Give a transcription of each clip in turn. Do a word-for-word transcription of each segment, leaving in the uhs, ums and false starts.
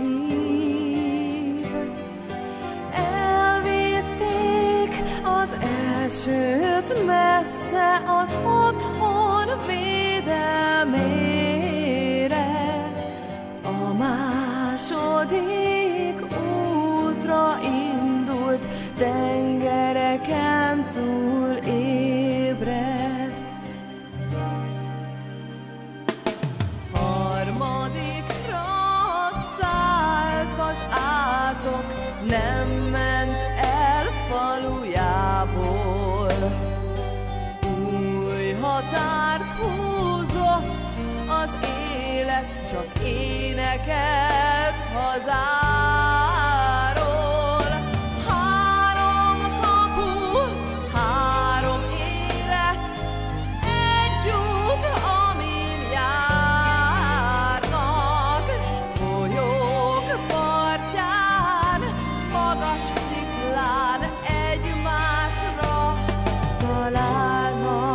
szív. Elvitték az elsőt messze az otthon védelmére, a második útra indult, tengereken túl ébredt. Harmadikra szállt az átok, nem ment el falujából. Új határt húzott az élet, csak énekelt hazáról. Három kapu, három élet, egy út, amin járnak. Folyók partján, magas sziklán egymásra találnak.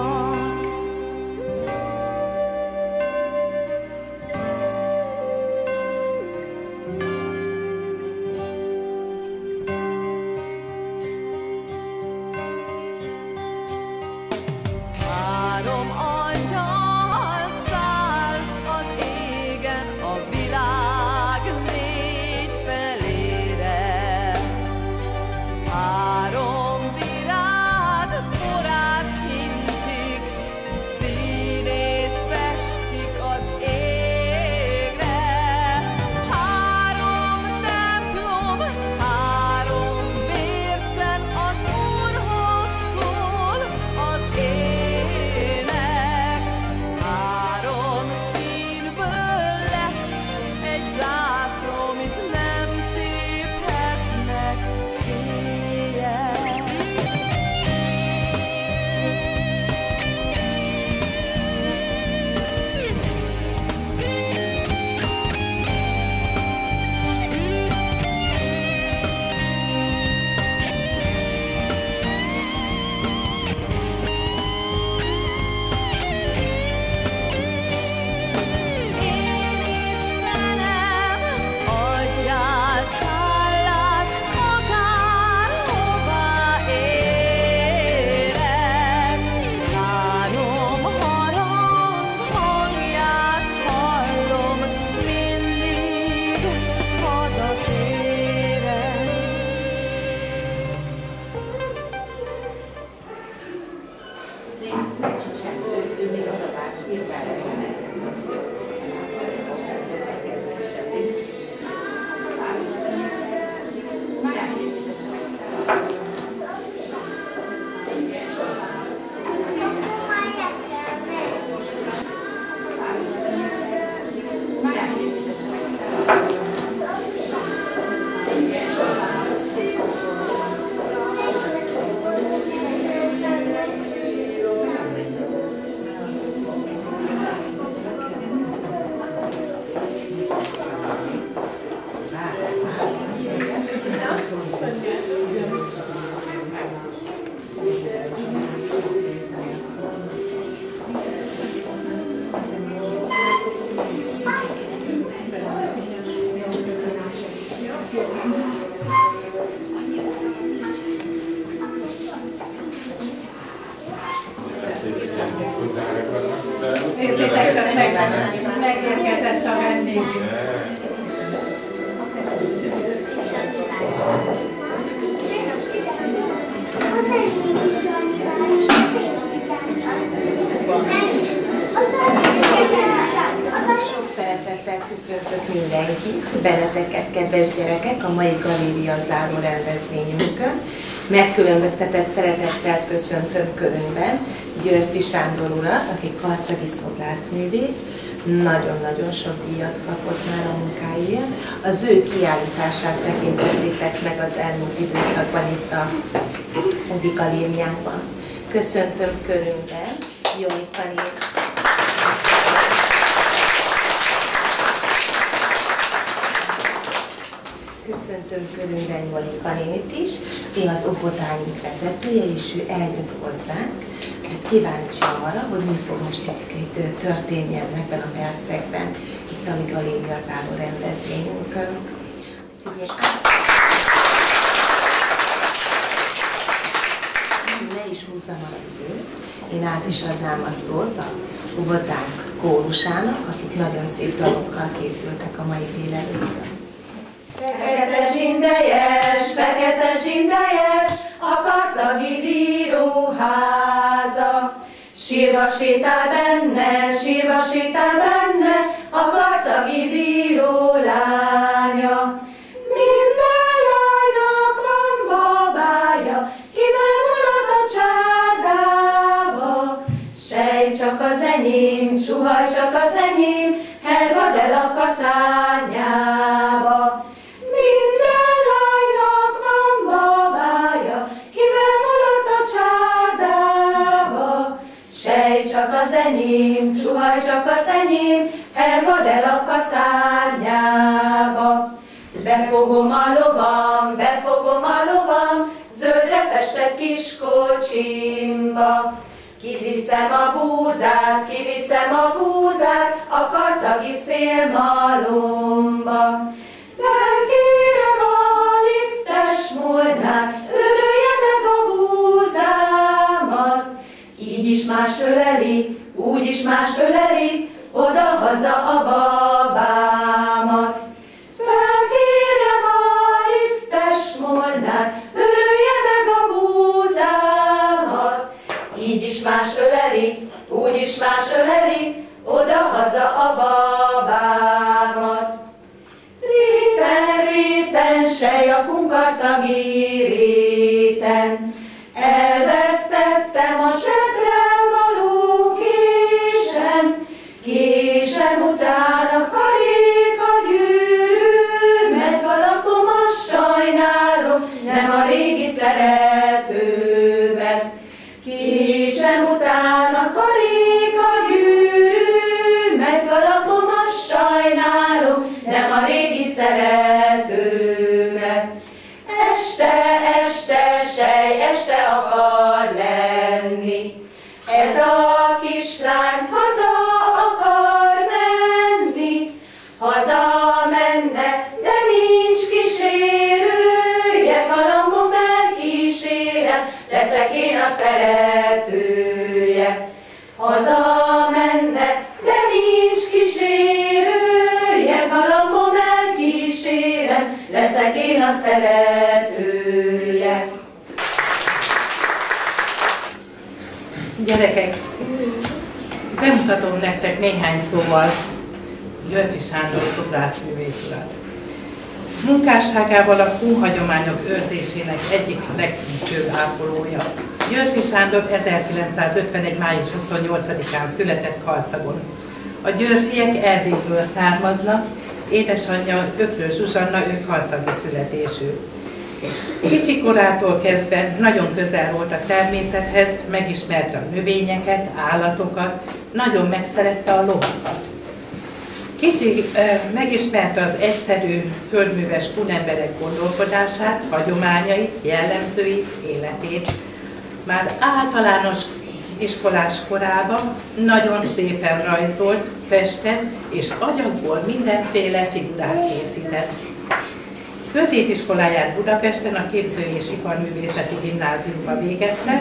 Három angyal száll az égen a világ négy felére. Három virág porát hintik, színét festik az égre. Három templom, három vércen az Úrhoz szól az ének. Három színből lett egy zászló, mit nem téphetnek széjjel. Én Istenem, adjál szállást, akárhová érek. Három harang hangját hallom, mindig hazatérek. Nézzétek csak meg, megérkezett a vendégünk. Sok szeretettel köszöntök mindenkit, benneteket, kedves gyerekek, a mai galéria záró rendezvényünkön. Megkülönböztetett szeretettel köszöntöm körünkben Györfi Sándor urat, aki karcagi szobrászművész, nagyon-nagyon sok díjat kapott már a munkáiért. Az ő kiállítását tekintettétek meg az elmúlt időszakban itt a Ovi galériánkban. Köszöntöm körünkben Jónika nénit. Köszöntöm körünkben Jónika nénit is, ő az óvodáink vezetője, és ő eljött hozzánk, mert kíváncsi arra, hogy mi fog most itt történni ebben a percekben, itt a mi galéria záró rendezvényünkön. Figyelj, ne is húzzam az időt, én át is adnám a szót a óvodánk kórusának, akik nagyon szép dalokkal készültek a mai délelőttön. Fekete zsindejes, fekete zsindejes, a karcagi bíróháza. Sírva sétál benne, sírva sétál benne, a karcagi bíró lánya. Minden lánynak van babája, kivel mulat a csádába. Sej csak az enyém, suhaj csak az enyém, hervad el a kaszárnyába. Minden lánynak van babája, kivel mulat a csádába. Sej csak az enyém, suhaj csak az enyém, hervad el a kaszárnyába. Befogom a lovam, befogom a lovam, zöldre festett kis kocsimba. Kiviszem a búzát, kiviszem a búzát, a karcagi szélmalomba. Felkérem a lisztes molnát, örülje meg a búzámat. Így is más öleli, úgy is más öleli, oda-haza a babámat. Felkérem a lisztes molnát, örülje meg a búzámat. Így is más öleli, úgy is más öleli, oda-haza a babámat. Réten, réten, sej a funkarcagi réten, elvesztettem a sebre való késem, késem után a karéka gyűrű, meggalapom, azt sajnálom, nem a régi szeretőmet. Késem után a karéka gyűrű, meggalapom, azt sajnálom, nem a régi szeretőmet. Este, este, sej, este akar lenni, ez a kislány haza akar menni. Haza menne, de nincs kísérője, galambom elkísérem, leszek én a szeretője. Haza menne, de nincs kísérője, galambom elkísérem, leszek én a szeretője. Gyerekek, bemutatom nektek néhány szóval Györfi Sándor szobrászművész urat. Munkásságával a kúhagyományok őrzésének egyik legfűtőbb ápolója. Györfi Sándor ezerkilencszázötvenegy. május huszonnyolcadikán született Karcagon. A Györfiek Erdélyből származnak, édesanyja Ökrös Zsuzsanna, ő karcagi születésű. Kicsi korától kezdve nagyon közel volt a természethez, megismerte a növényeket, állatokat, nagyon megszerette a lovakat. Kicsi eh, megismerte az egyszerű, földműves kunemberek gondolkodását, hagyományait, jellemzőit, életét. Már általános iskolás korában nagyon szépen rajzolt, festett és agyagból mindenféle figurát készített. Középiskoláját Budapesten a Képző- és Iparművészeti Gimnáziumba végezte,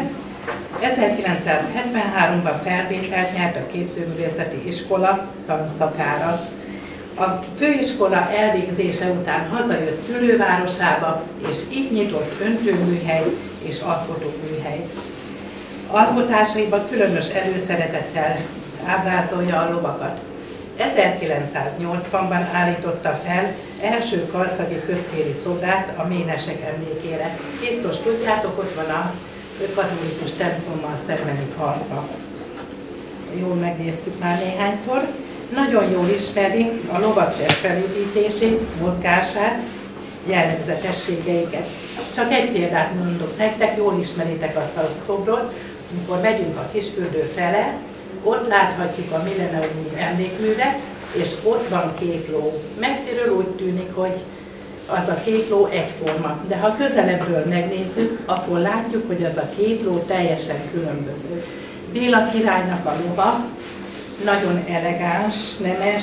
ezerkilencszázhetvenháromban felvételt nyert a Képzőművészeti Iskola tanszakára. A főiskola elvégzése után hazajött szülővárosába, és így nyitott öntőműhely és alkotóműhely. Alkotásaiban különös előszeretettel ábrázolja a lovakat. ezerkilencszáznyolcvanban állította fel első karcagi köztéri szobrát a ménesek emlékére. Biztos tudjátok, ott van a katolikus templommal szembeni parkban. Jól megnéztük már néhányszor. Nagyon jól ismeri a lovak felépítését, mozgását, jellegzetességeiket. Csak egy példát mondok nektek, jól ismeritek azt a szobrot, amikor megyünk a Kisfürdő fele, ott láthatjuk a milleniumi emlékművet, és ott van két ló. Messziről úgy tűnik, hogy az a két ló egyforma, de ha közelebbről megnézzük, akkor látjuk, hogy az a két ló teljesen különböző. Béla királynak a lova nagyon elegáns, nemes,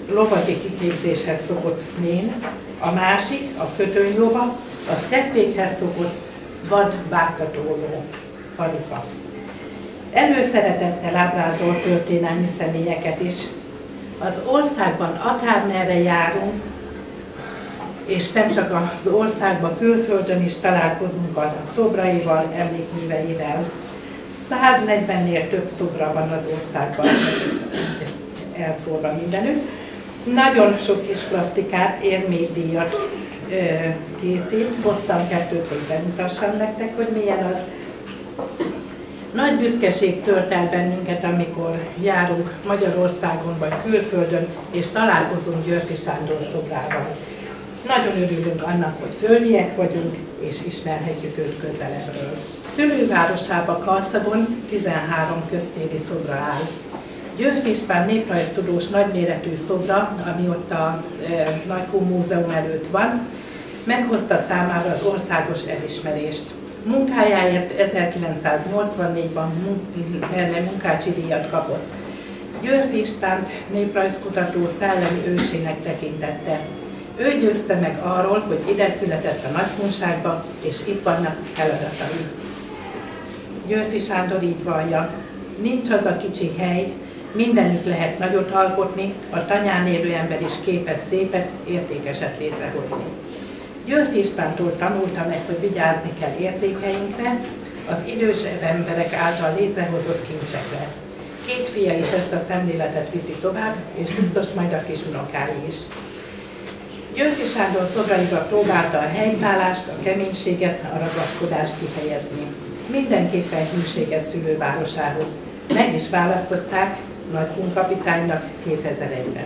lovagi kiképzéshez szokott mén, a másik, a kötönylova, az teppékhez szokott vadvágtatóló paripa. Előszeretettel ábrázol történelmi személyeket is. Az országban akármerre járunk, és nem csak az országban, külföldön is találkozunk a szobraival, emlékműveivel. száznegyvennél több szobra van az országban, elszórva mindenütt. Nagyon sok kis plasztikát, érmékdíjat készít. Hoztam kettőt, hogy bemutassam nektek, hogy milyen az. Nagy büszkeség tölt el bennünket, amikor járunk Magyarországon vagy külföldön, és találkozunk Györffy Sándor szobrával. Nagyon örülünk annak, hogy földiek vagyunk, és ismerhetjük őt közelebbről. Szülővárosába, Karcagon tizenhárom köztéri szobra áll. Györffy István néprajztudós nagyméretű szobra, ami ott a e, Nagykun Múzeum előtt van, meghozta számára az országos elismerést. Munkájáért ezerkilencszáznyolcvannégyben munkácsi díjat kapott. Györffy Istvánt néprajzkutató szellemi ősének tekintette. Ő győzte meg arról, hogy ide született a Nagykunságba, és itt vannak feladatai. Györffy Sándor így vallja: nincs az a kicsi hely, mindenütt lehet nagyot alkotni, a tanyán élő ember is képes szépet, értékeset létrehozni. Györffy Istvántól tanulta meg, hogy vigyázni kell értékeinkre, az idősebb emberek által létrehozott kincsekre. Két fia is ezt a szemléletet viszi tovább, és biztos majd a kisunokái is. Györffy Sándor szobraiba próbálta a helytállást, a keménységet, a ragaszkodást kifejezni. Mindenképpen hűséges szülővárosához. Meg is választották Nagykun kapitánynak kétezer-egyben.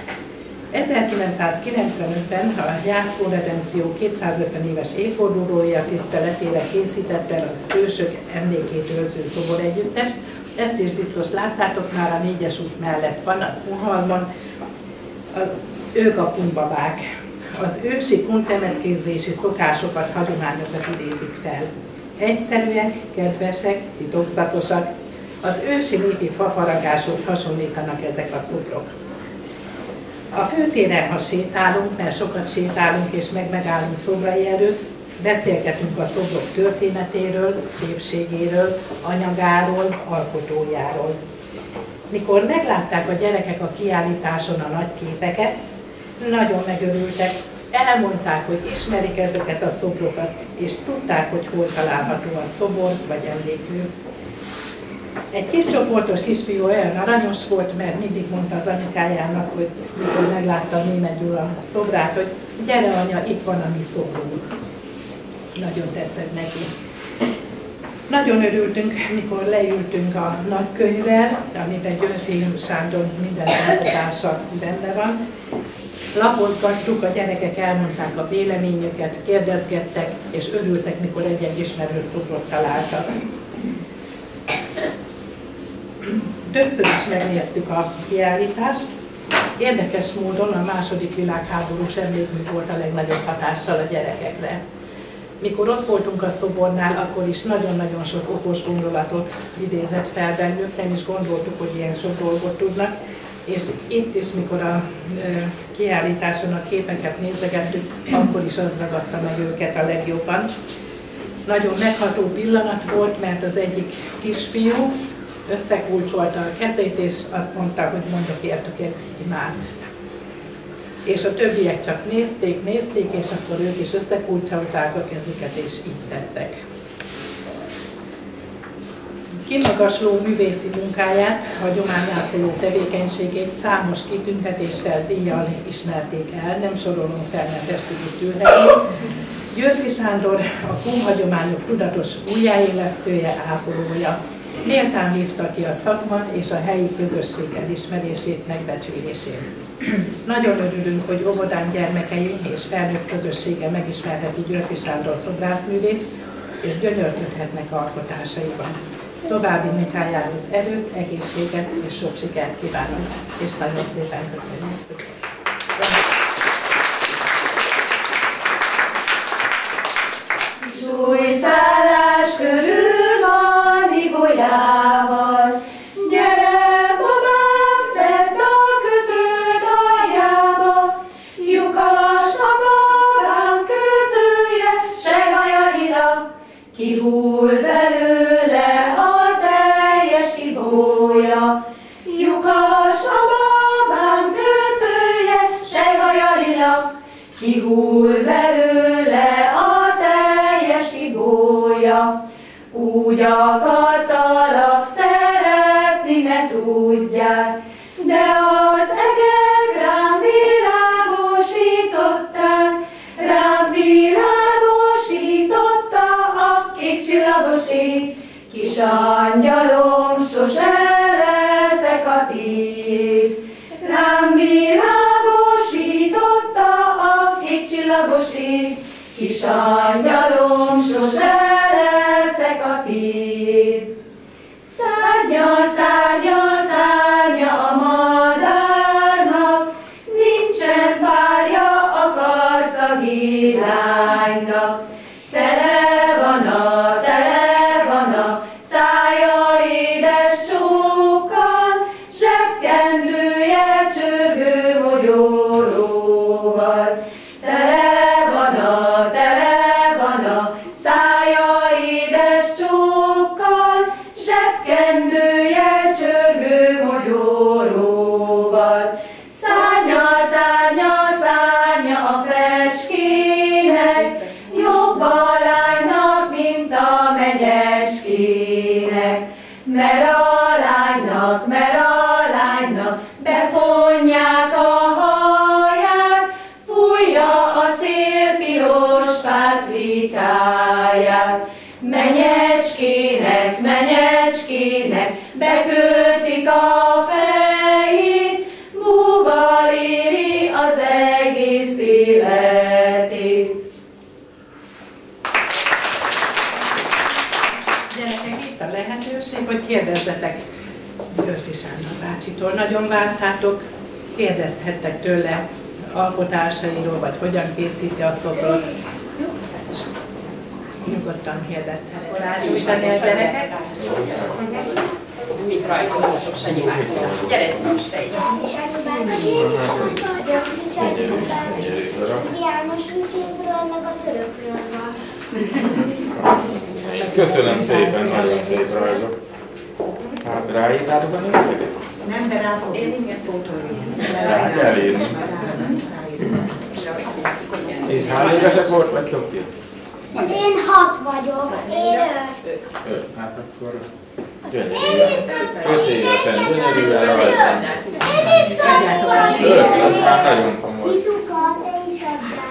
ezerkilencszázkilencvenötben a Jászkó-redempció kétszázötven éves évfordulója tiszteletére készített el az ősök emlékét őrző szoboregyüttes. Ezt is biztos láttátok, már a négyes út mellett van, a Kunhalmon. Ők a kunbabák. Az ősi kuntemetkezési szokásokat, hagyományokat idézik fel. Egyszerűek, kedvesek, titokzatosak. Az ősi népi fafaragáshoz hasonlítanak ezek a szobrok. A főtéren, ha sétálunk, mert sokat sétálunk és meg megállunk szobrai előtt, beszélgetünk a szobrok történetéről, szépségéről, anyagáról, alkotójáról. Mikor meglátták a gyerekek a kiállításon a nagy képeket, nagyon megörültek, elmondták, hogy ismerik ezeket a szobrokat, és tudták, hogy hol található a szobor vagy emlékmű. Egy kis csoportos kisfiú olyan aranyos volt, mert mindig mondta az anyukájának, hogy mikor meglátta a Németh Gyula szobrát, hogy gyere anya, itt van a mi szobrunk. Nagyon tetszett neki. Nagyon örültünk, mikor leültünk a nagykönyvvel, amiben Györffy Sándor minden alkotása benne van. Lapozgattuk, a gyerekek elmondták a véleményüket, kérdezgettek, és örültek, mikor egy-egy ismerő szobrot találtak. Többször is megnéztük a kiállítást. Érdekes módon a második világháborús emlékmű volt a legnagyobb hatással a gyerekekre. Mikor ott voltunk a szobornál, akkor is nagyon-nagyon sok okos gondolatot idézett fel bennük, nem is gondoltuk, hogy ilyen sok dolgot tudnak. És itt is, mikor a kiállításon a képeket nézegettük, akkor is az ragadta meg őket a legjobban. Nagyon megható pillanat volt, mert az egyik kisfiú összekulcsolta a kezét, és azt mondta, hogy mondok értük egy imát. És a többiek csak nézték, nézték, és akkor ők is összekulcsolták a kezüket, és így tettek. Kimagasló művészi munkáját, hagyományápoló tevékenységét számos kitüntetéssel, díjjal ismerték el, nem sorolom fel, mert estig itt ülhetünk. Györffy Sándor a kunhagyományok tudatos újjáélesztője, ápolója. Méltán hívta ki a szakma és a helyi közösség elismerését, megbecsülését. Nagyon örülünk, hogy óvodán gyermekei és felnőtt közössége megismerheti Györffy Sándor szobrászművészt, és gyönyörködhetnek alkotásaiban. További munkájához erőt, egészséget és sok sikert kívánunk, és nagyon szépen köszönjük. Súlyszállás körül van ibolyával, gyere babám, szedd a kötőd a kihull belőle a teljes igója. Úgy akartalak szeretni, ne tudják, de az egek rám világosították, rám világosította a kék csillagos ég. Kis angyalom, sose leszek a tiéd. Rám világosította a kék csillagos ég. Kis angyalom, sose leszek a tiéd. Szárnya, szárnya, szárnya a madárnak, nincsen párja a karcagi lánynak. Tele van a, tele van a szája édes csókkal, zsebkendője csörgő mogyoróval. Tele van a, tele van a szája édes csókkal, zsebkendője csörgő mogyoróval. Szárnya, szárnya, szárnya a fecskének, jobb a lánynak, mint a menyecskének. Mert a lánynak, mert a lánynak befonják a haját, fújja a szél piros pátlikáját. Menyecskének, menyecskének bekötik a fejét, búval éli az egész életét. Gyerekek, itt a lehetőség, hogy kérdezzetek Györfi Sándor bácsitól. Nagyon vártátok, kérdezhettek tőle alkotásairól, vagy hogyan készíti a szobrot. Nyugodtan kérdezhettek. Rádiósítani a gyerekek? Mit rajzolhatok Sanyi bácsinak? Gyere, most te is! Sanyi bácsi, Sanyi bácsi, az János Vitézről, meg a törökről van. Köszönöm szépen, nagyon szép rajzok. Hát ráírtátok a németeket? Nem, de rá fog én pótolni. Hát elírni. És hány évesek volt vagytok ti? Én hat vagyok. Én öt. Öt. Hát akkor gyönyörűen. Öt évesen, gyönyörűen rajzolni. Én viszont vagyok. Öt, az már nagyon komoly. Sziluka, te is adtál.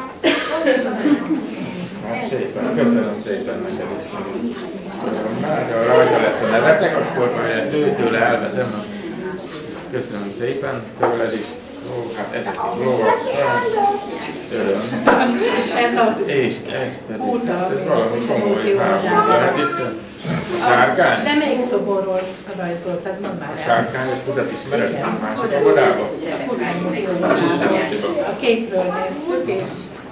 Hát szépen, köszönöm szépen neked is. Hát, ha rajta lesz a nevetek, akkor majd tőle elveszem. Köszönöm szépen, tőled is. Ó, hát ezek is lovak. Öröm. Ez a És ez pedig, Óta, hát ez valami komoly óta, háború. Lehet itt a sárkány? De melyik szoborról rajzoltad, mondd már A el. sárkányos kutat ismered? A másik a vodába? A képről néztük, és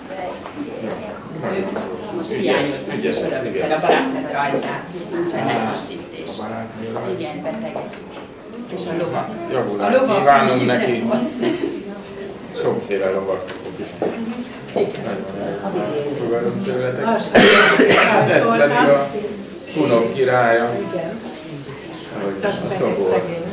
Most hiányoznak is örökkel a barátnőd rajzát. Nincsenek most itt és... Igen, betegek. És a lovak. Javulást kívánom neki. Sokféle lovak fogok is. Fogadom tőletek. Ez pedig a Kunok királya. csak A meg szobor. szegény.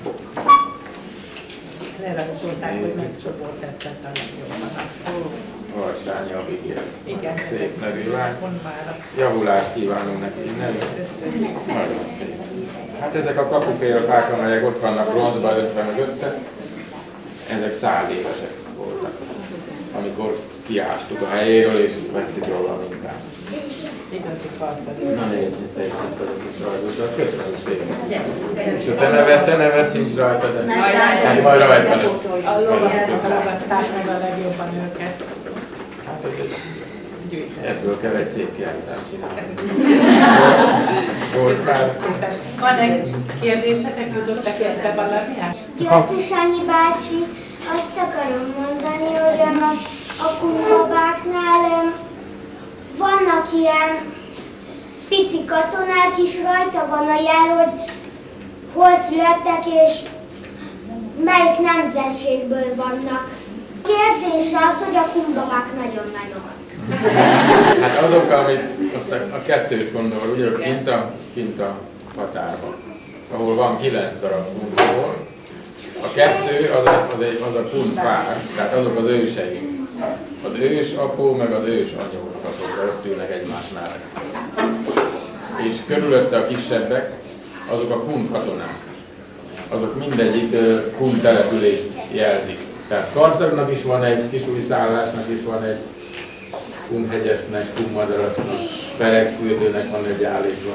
Lerajzolták, hogy meg szobor tetszett a legjobban. Varsányi Abigail. Igen. Szép nevű lány. Mondd már. Javulást kívánunk neki innen is. Köszönjük. Nagyon szép. Hát ezek a kapufélfák, amelyek ott vannak bronzban ötvenötte, ezek száz évesek voltak, amikor kiástuk a helyéről és vettük róla a mintát. Igazi karcadó. Na nézd, te is itt vagyok is rajzoltad. Köszönöm szépen. És a te neved, te neved sincs rajta, de hát majd rajta lesz. A lovak hallgatták meg a legjobban őket. Hát ez egy... Gyűjteni. Ebből kell egy szép kiállítást csinálni. Volt már... Köszönöm szépen. Van-e kérdésetek, jutottak ezt valamihez? Györfi Sanyi bácsi, azt akarom mondani, hogy annak a kumbabáknál öm, vannak ilyen pici katonák is, rajta van a jel, hogy hol születtek és melyik nemzetségből vannak. Kérdés az, hogy a kumbabák nagyon nagyok. Hát azok, amit azt a, a kettőt gondol, ugye kint a, kint a határban, ahol van kilenc darab punszor, a kettő az a, az egy, az a punt pár, tehát azok az őseink. Az ős apó meg az ős anyónak a szobra, ott ülnek egymás mellett. És körülötte a kisebbek, azok a kun katonák. Azok mindegyik kun települést jelzik. Tehát Karcagnak is van egy, Kisújszállásnak is van egy, Kunhegyesnek, Kunmadarasnak, Peregfürdőnek van egy állítva.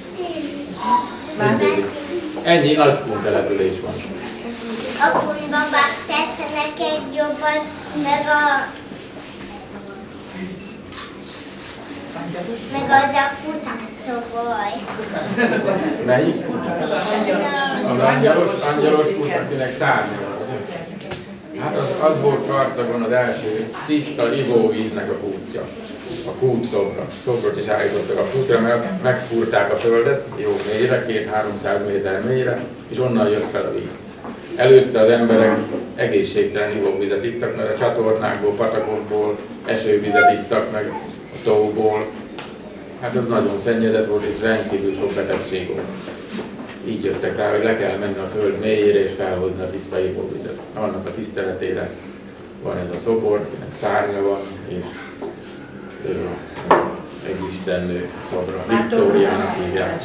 Ennyi nagy kun település van. A kunbabák tetszenek jobban, meg a... meg az a kutácobaj. Melyik? Az angyalos, angyalos kút, akinek szárnya van. Hát az, az volt Karcagon az első tiszta ivóvíznek a kútja. A kút szobra. Szobrot is állítottak a kútra, mert azt megfúrták a földet, jó mélyre, két-háromszáz méter mélyre, és onnan jött fel a víz. Előtte az emberek egészségtelen ivóvizet ittak, mert a csatornákból, patakokból esővizet ittak, meg a tóból. Hát az nagyon szennyezett volt, és rendkívül sok betegség volt. Így jöttek rá, hogy le kell menni a föld mélyére és felhozni a tiszta ivóvizet. Annak a tiszteletére van ez a szobor, akinek szárnya van, és ő egy istennő szobra. Viktóriának hívják.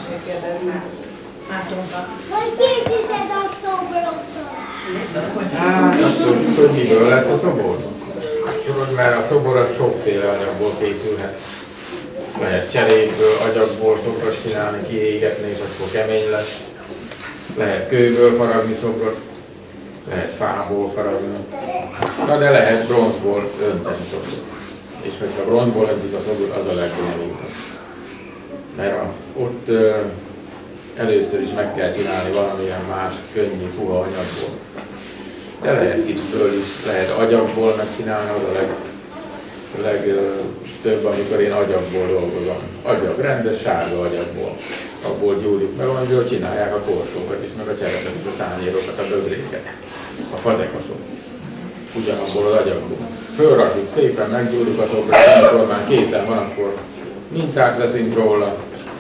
Hogy készíted a szobrotot? Hát, akkor tudod, miből lesz a szobor? Tudod, mert a szobor az sokféle anyagból készülhet. Lehet cserépből, agyagból szobrot csinálni, kiégetni, és akkor kemény lesz. Lehet kőből faragni szobrot, lehet fából faragni. Na de lehet bronzból önteni szobrot. És hogyha bronzból öntik a szobrot, az a legbonyolultabb. Mert a, ott ö, először is meg kell csinálni valamilyen más, könnyű, puha anyagból. De lehet kicből is, lehet agyagból megcsinálni, az a leg, legtöbb, amikor én agyagból dolgozom. Agyag, rendes, sárga agyagból. Abból gyúrjuk meg, amiből csinálják a korsókat is, meg a cserepeket, a tányérokat, a bögréket, a fazekasok. Ugyanabból az agyagból. Fölrakjuk szépen, meggyúrjuk a szobrot, amikor már készen van, akkor mintát veszünk róla,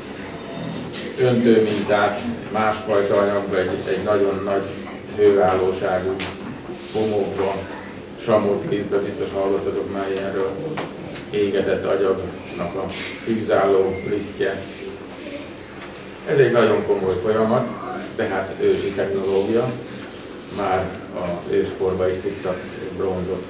öntő mintát, másfajta anyagba, egy, egy nagyon nagy hőállóságú homokba, samotlisztbe, biztos hallottatok már ilyenről, égetett agyagnak a tűzálló lisztje. Ez egy nagyon komoly folyamat, de hát ősi technológia, már az őskorban is tudtak bronzot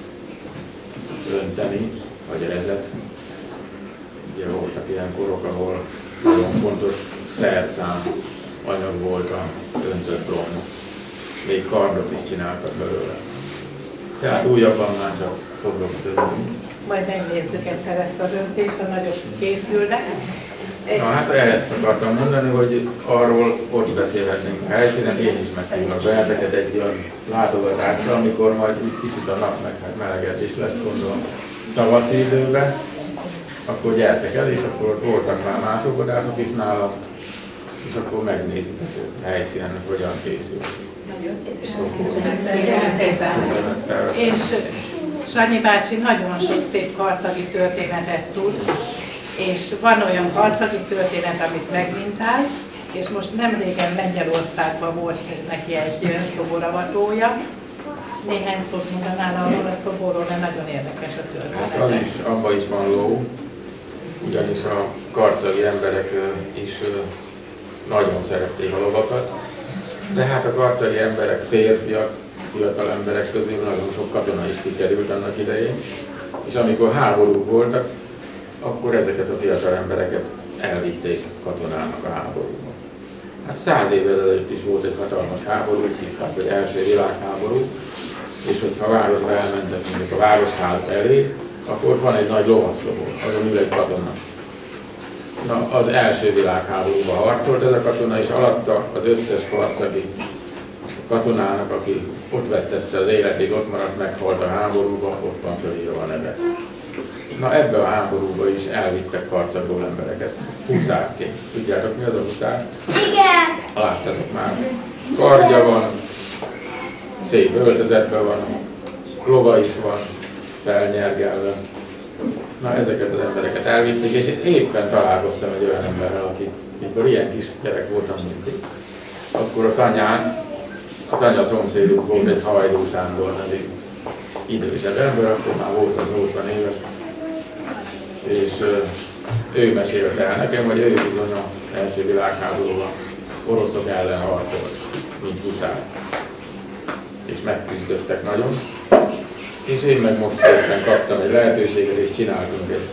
önteni, vagy rezet. Ugye voltak ilyen korok, ahol nagyon fontos szerszám anyag volt a öntött bronz. Még kardot is csináltak belőle. Tehát újabban már csak szobrokat öntünk. Majd megnézzük egyszer ezt a döntést, a nagyok készülnek. Na hát ehhez akartam mondani, hogy arról ott beszélhetnénk a helyszínen, én is meghívlak benneteket egy olyan látogatásra, amikor majd úgy kicsit a nap meg hát melegedés lesz, gondolom, tavaszi időben, akkor gyertek el, és akkor voltak már másokodások is nálam, és akkor megnézzük a helyszínen, hogy hogyan készül. Nagyon szépen. Köszönöm. És Sanyi bácsi nagyon sok szép karcagi történetet tud, és van olyan karcagi történet, amit megmintáz, és most nem régen Lengyelországban volt neki egy szoboravatója. Néhány szót mondanál arról a szoborról, mert nagyon érdekes a történet. Hát az is, abban is van ló, ugyanis a karcagi emberek is nagyon szerették a lovakat, de hát a karcagi emberek, férfiak, fiatal emberek közül nagyon sok katona is kikerült annak idején, és amikor háborúk voltak, akkor ezeket a fiatal embereket elvitték katonának a háborúba. Hát száz évvel ezelőtt is volt egy hatalmas háború, így hívták, hogy első világháború, és hogyha a városba elmentek mondjuk a városház elé, akkor van egy nagy lovasszobor, azon ül egy katona. Na, az első világháborúban harcolt ez a katona, és alatta az összes karcagi katonának, aki ott vesztette az életét, ott maradt, meghalt a háborúban, ott van fölírva a neve. Na, ebbe a háborúba is elvittek karcagról embereket, huszárként. Tudjátok, mi az a huszár? Igen! Láttatok már. Kardja van, szép öltözetben van, lova is van, felnyergelve. Na, ezeket az embereket elvitték, és én éppen találkoztam egy olyan emberrel, aki, mikor ilyen kis gyerek voltam mindig, akkor a tanyán, a tanya szomszédunk volt egy Hajdú Sándor nevű idősebb ember, akkor már voltam nyolcvan éves, és ő mesélte el nekem, hogy ő bizony az első világháborúban oroszok ellen harcolt, mint huszár, és megküzdöttek nagyon. És én meg most éppen kaptam egy lehetőséget, és csináltunk egy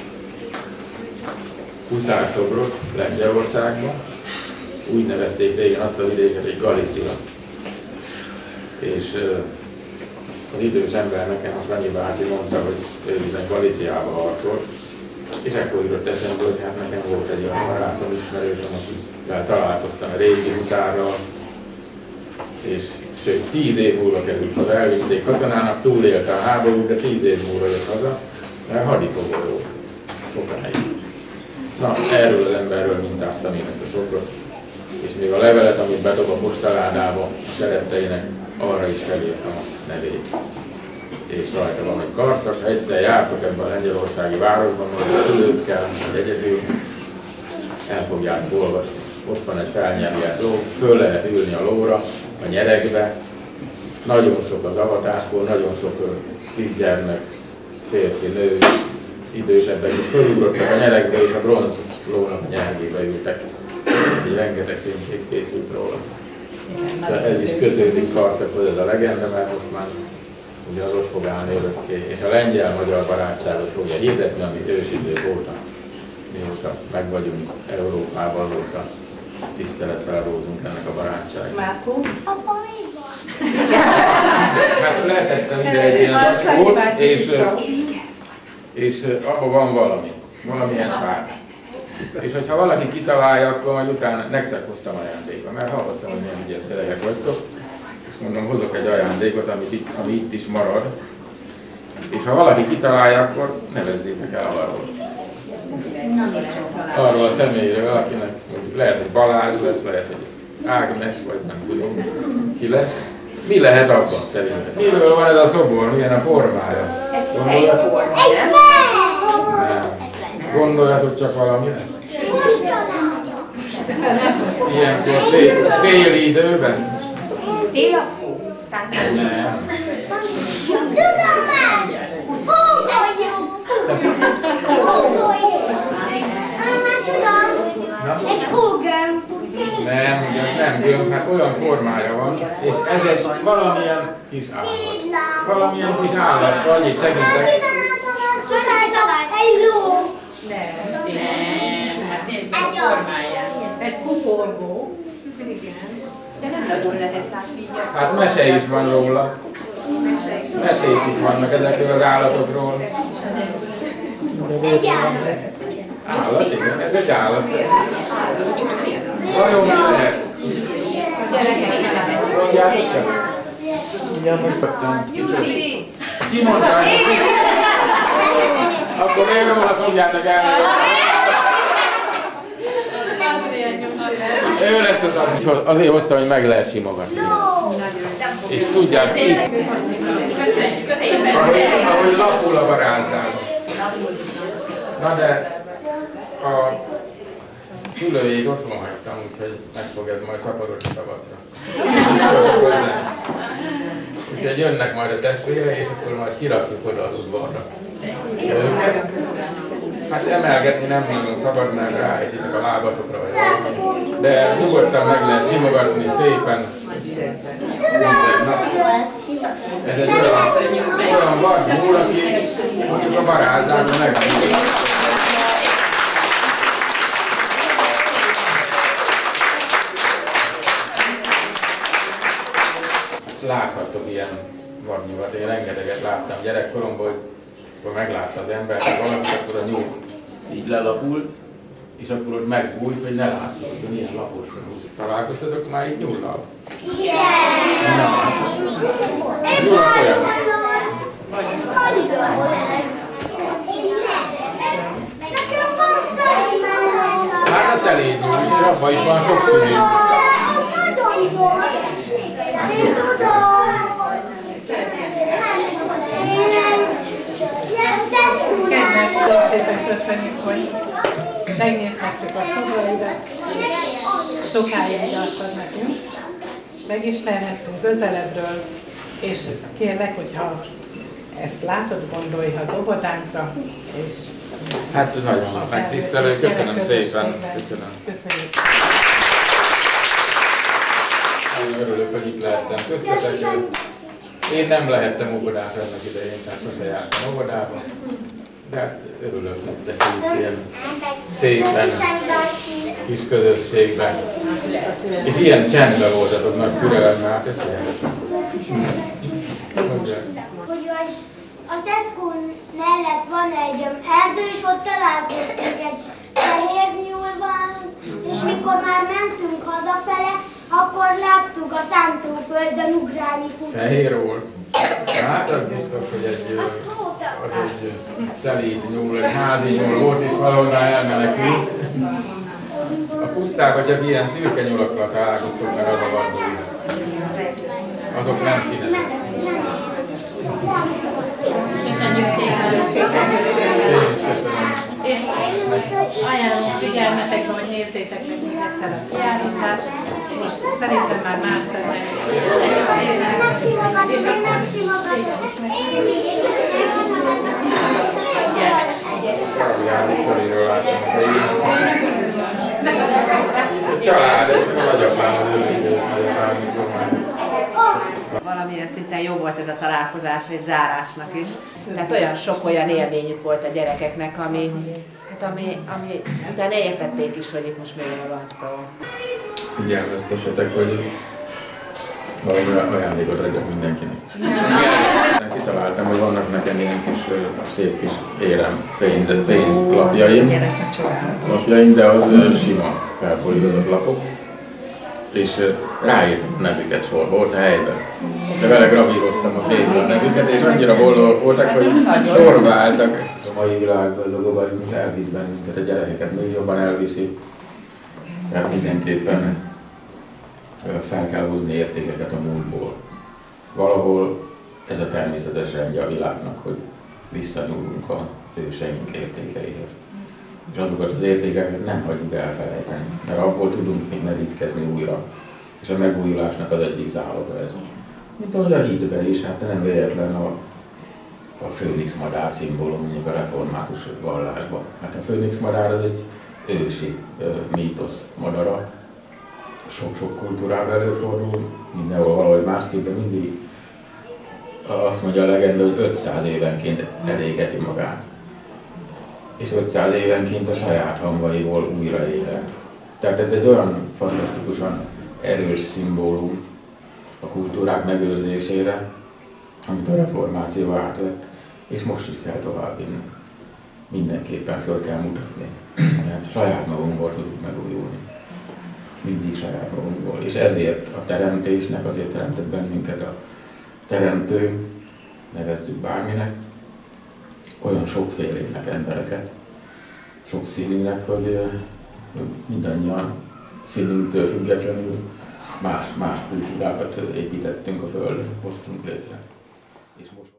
huszárszobrot Lengyelországban. Úgy nevezték régen azt a vidéket, hogy Galícia. És az idős ember nekem, a Sanyi bácsi mondta, hogy ő bizony Galíciába harcolt. És ekkor jutott eszembe, hogy hát nekem volt egy olyan barátom, ismerősöm, akivel találkoztam a régi huszárral, és sőt, tíz év múlva került haza, elvitték katonának, túlélte a háborút, de tíz év múlva jött haza, mert hadifogó sokáig. Na, erről az emberről mintáztam én ezt a szobrot, és még a levelet, amit bedob a postaládába a szeretteinek, arra is felírtam a nevét. És rajta van egy karcak, ha egyszer jártok ebben a lengyelországi városban, hogy a szülőkkel, vagy egyedül, el fogjátok olvasni. Ott van egy felnyelvelt ló, föl lehet ülni a lóra, a nyeregbe. Nagyon sok az avatásból, nagyon sok kisgyermek, férfi, nő, idősebbek, hogy fölugrottak a nyeregbe, és a bronz lónak a nyeregébe ültek. Így rengeteg fénykép készült róla. Szóval ez is kötődik Karcakhoz, ez a legenda, mert most már ugye az ott fog állni örökké, és a lengyel-magyar barátságot fogja hirdetni, amit ősidők óta, mióta meg vagyunk Európában, azóta tisztelettel adózunk ennek a barátságnak. Márkó? Apa, mi van? Hát lehetettem ide egy ilyen zacskót, és, és abban van valami, valamilyen párt. És hogyha valaki kitalálja, akkor majd utána nektek hoztam ajándékba, mert hallottam, hogy milyen ügyes gyerekek vagytok. És mondom, hozok egy ajándékot, amit itt, ami itt is marad. És ha valaki kitalálja, akkor nevezzétek el arról. Arról a személyről, akinek lehet, hogy Balázs lesz, lehet, hogy Ágnes, vagy nem tudom, ki lesz. Mi lehet abban szerintem? Miről van ez a szobor? Milyen a formája? Gondoljatok? Nem. Gondoljatok csak valamire? Ilyenkor téli időben? Nem. Tudom már! Hógolyó! Hógolyó! Már tudom! Egy hógömb! Nem, ugye nem gömb, hát olyan formája van, és ez egy valamilyen kis állat. Valamilyen kis állat, annyit segítek. Egy ló! Nem, hát nézd meg a formáját. Egy kuporgó. Igen. De nem nagyon lehet látni így. Hát mese is van róla. Mesék is vannak ezekről az állatokról. Egy állat! Állat, igen, ez egy állat. Nagyon mi lehet? Mondjátok csak. Igen, mondhattam. Ki mondta? Akkor én róla fogjátok el. Ő lesz az, azért hoztam, hogy meg lehet simogatni. És tudják, így, ahogy, ahogy lapul a barázdán. Na de a szülőjét otthon hagytam, úgyhogy meg fog ez majd szaporodni tavaszra. Úgyhogy jönnek majd a testvére, és akkor majd kirakjuk oda az udvarra. Őket. Hát emelgetni nem nagyon szabad, mert ráhelyzitek a lábatokra, vagy valami. De nyugodtan meg lehet simogatni szépen. Ez egy olyan, olyan vadmúl, aki mondjuk a barázdában megmondja. Láthattok ilyen vadnyulat, én rengeteget láttam gyerekkoromból, akkor meglátta az ember, hogy valaki, akkor a nyúl így lelapult, és akkor ott megbújt, hogy ne látszott, hogy milyen lapos van. Találkoztatok már így nyúllal? Igen! Nyúlak olyanok. Hát a szeléd nyúl, és abban is van sok színű. Kedves, szépen köszönjük, hogy megnézhettük a szobraidat, és sokáig adtad nekünk. Megismerhettünk közelebbről És kérlek, hogyha ezt látod, gondolj az óvodánkra, és hát nagyon megtisztelő, köszönöm szépen. Köszönöm. Köszönjük. Nagyon örülök, hogy itt lehettem köztetek. Én nem lehettem óvodás ennek idején, tehát sose jártam óvodába. De hát örülök nektek, hogy ilyen szépen, kis közösségben. És ilyen csendben voltatok, nagy türelemmel, hát ez hihetetlen. Hogy a Tesco mellett van egy erdő, és ott találkoztunk egy fehér nyúlval, és mikor már mentünk hazafele, akkor láttuk a szántóföldön ugrálni futni. Fehér volt? Hát az biztos, hogy egy, az egy szelíd nyúl, egy házi nyúl volt, és valahonnan elmenekült. A pusztában csak ilyen szürke nyulakkal találkoztunk, meg az a vadul. Azok nem színesek. Köszönjük szépen! Köszönöm. És ajánlom figyelmetekre, hogy nézzétek meg még egyszer a kiállítást. Most szerintem már másszor menjünk. És akkor Szarjáni Feriről látom a fejét. A család, ez a nagyapám, az őrítős nagyapám, mikor már. Valamilyen szinten jó volt ez a találkozás egy zárásnak is. Tehát olyan sok olyan élményük volt a gyerekeknek, ami, hát ami, ami utána értették is, hogy itt most miről van szó. Figyelmeztessetek, hogy valami ajándékot adjak mindenkinek. Kitaláltam, hogy vannak nekem ilyen kis szép kis érem pénz, pénzlapjaim, lapjaim, de az sima felpolírozott lapok. És ráírtam a nevüket sorba, volt a helyben. De vele gravíroztam a fékből a nevüket, és annyira boldogok voltak, hogy sorba álltak. A mai világban ez a globalizmus elvisz bennünket, a gyerekeket még jobban elviszi. Mert mindenképpen fel kell hozni értékeket a múltból. Valahol ez a természetes rendje a világnak, hogy visszanyúlunk a őseink értékeihez. És azokat az értékeket nem hagyjuk elfelejteni, mert abból tudunk még merítkezni újra. És a megújulásnak az egyik záloga ez. Mint ahogy a hitben is, hát nem véletlen a, a főnix madár szimbólum, mondjuk a református vallásban. Hát a főnix madár az egy ősi mítosz madara. Sok-sok kultúrában előfordul, mindenhol valahogy másképp, de mindig azt mondja a legenda, hogy ötszáz évenként elégeti magát. És ötszáz évenként a saját hangaiból újra él. Tehát ez egy olyan fantasztikusan erős szimbólum a kultúrák megőrzésére, amit a reformáció átvett, és most is kell továbbvinni. Mindenképpen föl kell mutatni, mert saját magunkból tudunk megújulni. Mindig saját magunkból. És ezért a teremtésnek, azért teremtett bennünket a teremtő, nevezzük bárminek, olyan sokfélének embereket, sok színűnek, hogy mindannyian színünktől függetlenül más, más kultúrákat építettünk a Földön, hoztunk létre. És most